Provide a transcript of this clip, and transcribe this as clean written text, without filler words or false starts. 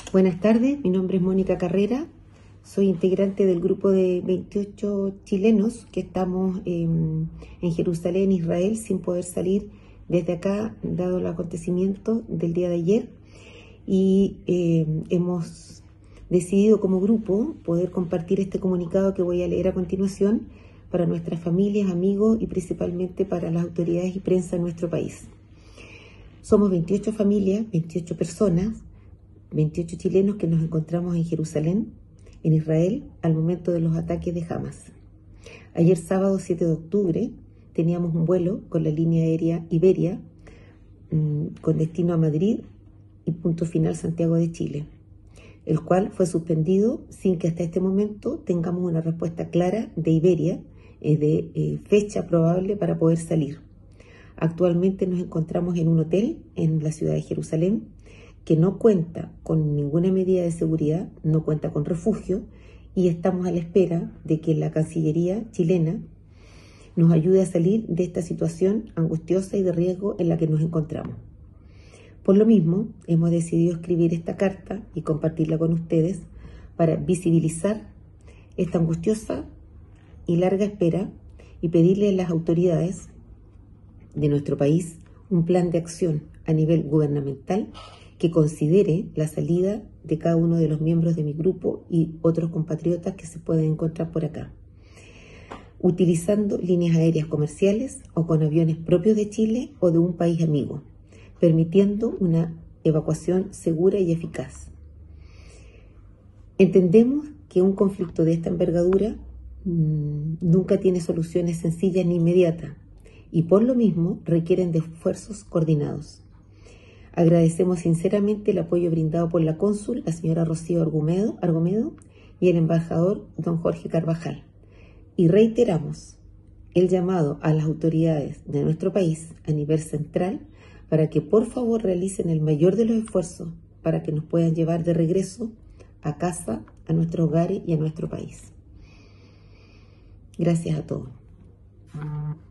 Buenas tardes, mi nombre es Mónica Carrera, soy integrante del grupo de 28 chilenos que estamos en Jerusalén, Israel, sin poder salir desde acá, dado el acontecimiento del día de ayer. Y hemos decidido como grupo poder compartir este comunicado que voy a leer a continuación para nuestras familias, amigos y principalmente para las autoridades y prensa de nuestro país. Somos 28 familias, 28 personas, 28 chilenos que nos encontramos en Jerusalén, en Israel, al momento de los ataques de Hamas. Ayer sábado 7 de octubre teníamos un vuelo con la línea aérea Iberia con destino a Madrid y punto final Santiago de Chile, el cual fue suspendido sin que hasta este momento tengamos una respuesta clara de Iberia de fecha probable para poder salir. Actualmente nos encontramos en un hotel en la ciudad de Jerusalén que no cuenta con ninguna medida de seguridad, no cuenta con refugio y estamos a la espera de que la Cancillería chilena nos ayude a salir de esta situación angustiosa y de riesgo en la que nos encontramos. Por lo mismo, hemos decidido escribir esta carta y compartirla con ustedes para visibilizar esta angustiosa y larga espera y pedirle a las autoridades de nuestro país un plan de acción a nivel gubernamental que considere la salida de cada uno de los miembros de mi grupo y otros compatriotas que se pueden encontrar por acá, utilizando líneas aéreas comerciales o con aviones propios de Chile o de un país amigo, permitiendo una evacuación segura y eficaz. Entendemos que un conflicto de esta envergadura nunca tiene soluciones sencillas ni inmediatas y por lo mismo requieren de esfuerzos coordinados. Agradecemos sinceramente el apoyo brindado por la cónsul, la señora Rocío Argomedo, y el embajador, don Jorge Carvajal. Y reiteramos el llamado a las autoridades de nuestro país a nivel central para que por favor realicen el mayor de los esfuerzos para que nos puedan llevar de regreso a casa, a nuestros hogares y a nuestro país. Gracias a todos.